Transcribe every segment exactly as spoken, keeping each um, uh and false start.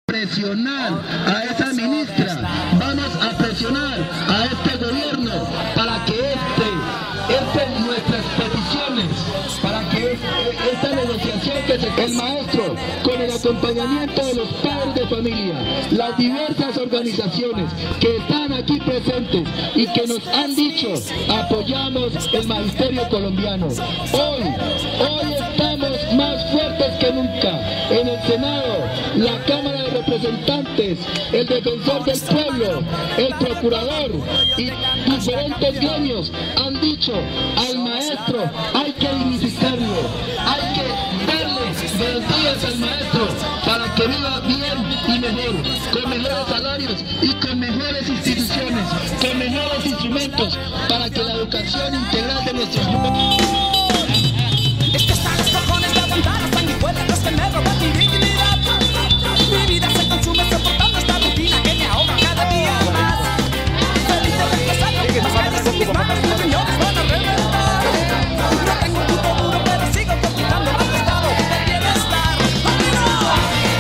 presionar a esa ministra, vamos a presionar a este gobierno para que este, este nuestras peticiones, para que esta negociación que se, el maestro, con el acompañamiento de los padres de familia, las diversas organizaciones que están aquí presentes y que nos han dicho apoyamos el magisterio colombiano. Hoy, hoy estamos más fuertes que nunca. En el Senado, la Cámara de Representantes, el defensor del pueblo, el procurador y diferentes gremios han dicho al maestro hay que dignificarlo, hay que darle garantías al maestro para que viva bien y mejor, con mejores salarios y con mejores instituciones, con mejores instrumentos para que la educación integral de nuestros jóvenes. Es que están los cojones de aguantar hasta mi pueblo, los que me roban mi dignidad. Mi vida se consume soportando esta rutina que me ahoga cada día más. Feliz de ver que salgo por las calles en mis manos, mis riñones van a reventar. No tengo un puto duro, pero sigo cotizando al estado de bienestar. ¡Amigo!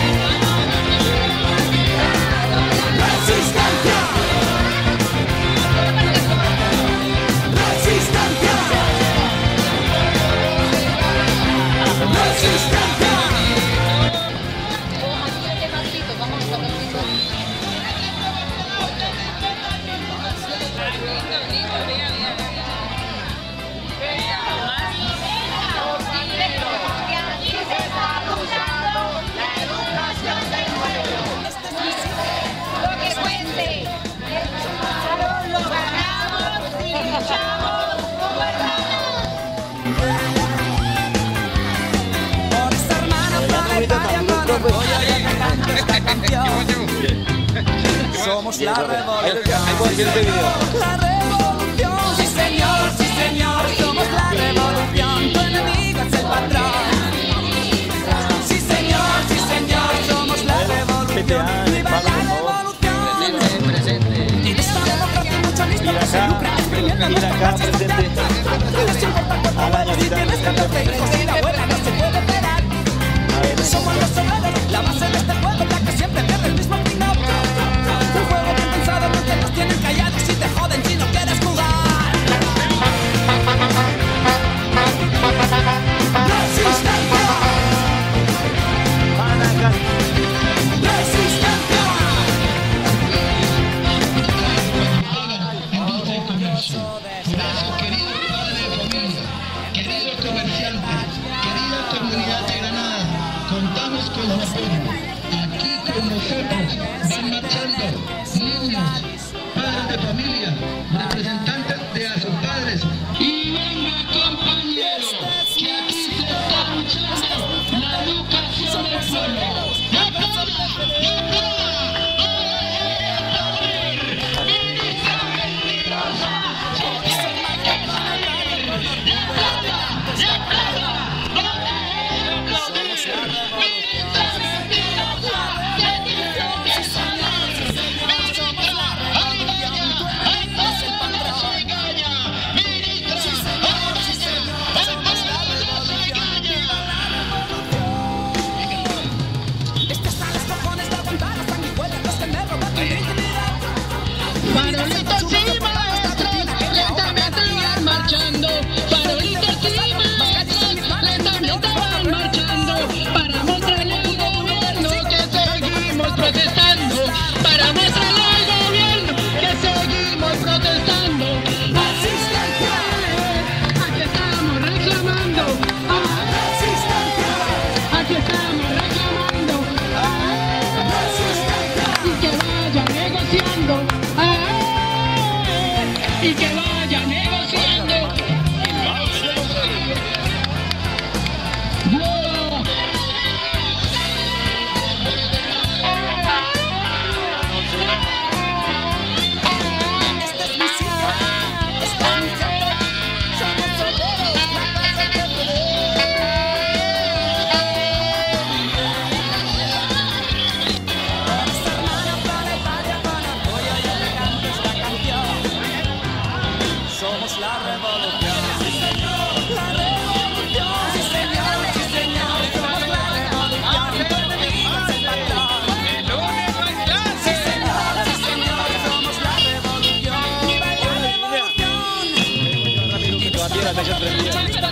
¡Resistencia! ¡Resistencia! Somos la revolución. La revolución, sí señor, sí señor. Somos la revolución. Tu enemigo es el patrón. Sí señor, sí señor. Somos la revolución. Viva la revolución. Presente. Y esta democracia mutualista que se lucra exprimiendo nuestras clases sociales. No les importa cuánto vales si tienes catorce hijos y la abuela no se puede esperar. Somos los obreros, la base de este juego, la que siempre pierde el mismo final. Un juego bien pensado, no te los tienen callados y te joden si no quieres jugar. Resistencia. Resistencia. Industria y comercio. Por eso, querido padre de familia, querido comerciante, querida comunidad de Granada, contamos con su apoyo. Aquí con nosotros van marchando niños, padres de familia, representantes de a sus padres. Y venga, compañeros, que aquí se está luchando la educación del pueblo. ¡Ya está! ¡Ya está! ¡Ministra mentirosa! Farolitos sí, maestros, lentamente van marchando. Farolitos sí, maestros, lentamente van marchando. Para mostrarle al gobierno que seguimos protestando. Para mostrarle al gobierno que seguimos protestando. ¡Resistencia! Aquí estamos reclamando. ¡Resistencia! Aquí estamos reclamando. ¡Resistencia! Y que vayan negociando. ¡Ah! me sorprendió.